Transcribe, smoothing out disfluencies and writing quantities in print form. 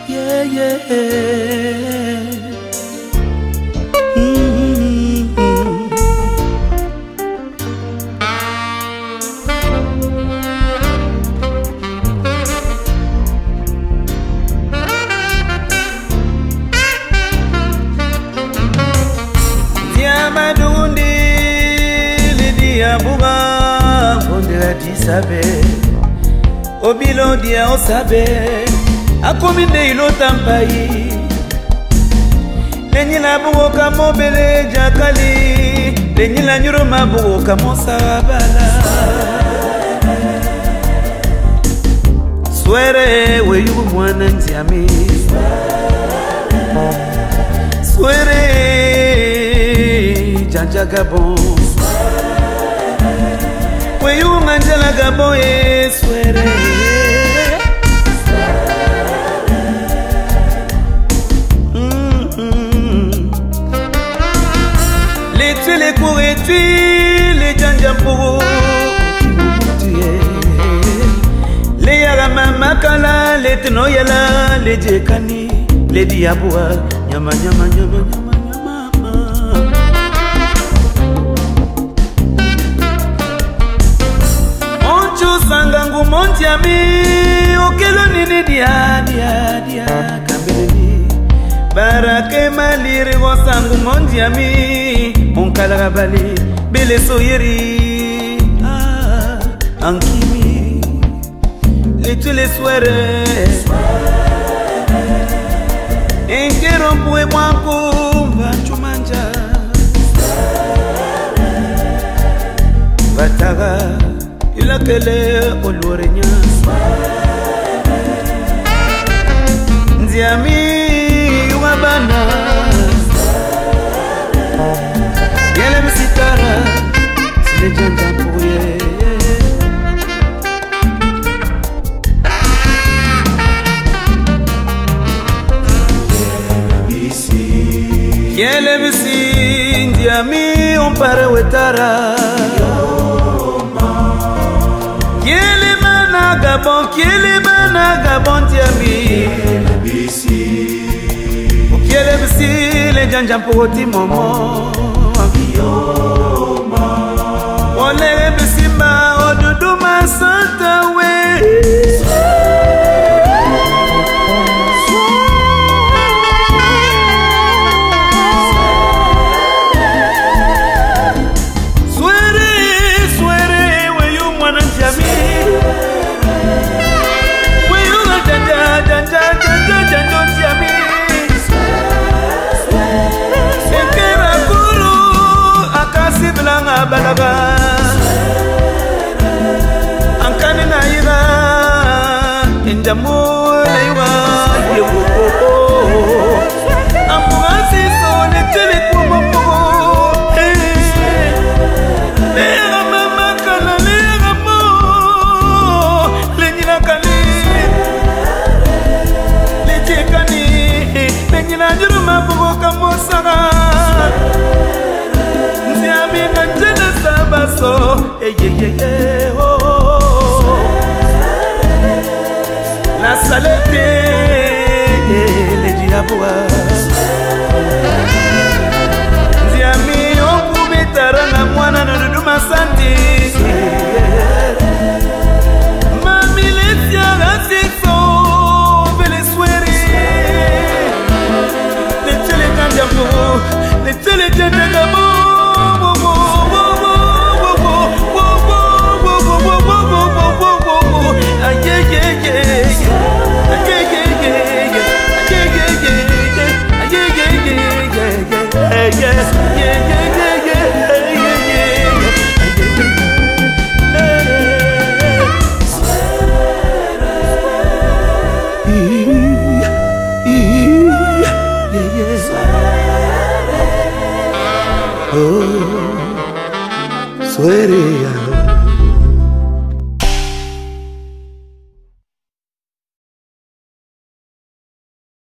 yeah, yeah. Sabe obilo dia o sabe akominde ilo tampai lenyila bugo kamo bele jakali lenyila nyuro mabugo kamo sabala swere we yu mwana nziami swere janja gabon we yu manjala gabo e swere les tuiles pour les tuiles les janjampo les yala mama kala les tenoyala les jekani les diabua nyama nyama nyama nyama sangangu monti ami okelo nini dia dia dia kambeleni barake maliri go sangu monti ami onkala bali bele soyeri ankimi les soirées enkero mpwe mwangu vachumanja vataga la kele olorenya nziami wabana yele msitara sile janja mpuye yele msi nziami ompare wetara Kiele mana gabon tiami Kiele bisi le janja mpoti momo Ole bisi ma oduduma santa we balaga ankani na ira injamu leiwa yewo amwasi sone tele kumomo lera mama kala lera mo lenyina kali lechekani lenyina juru mabugo kamosara so oh la salete le diabua ziami okubitara na mwana no duduma santi mami letia ratixo bele sweri le tele kandiamo le tele jendagamo Suere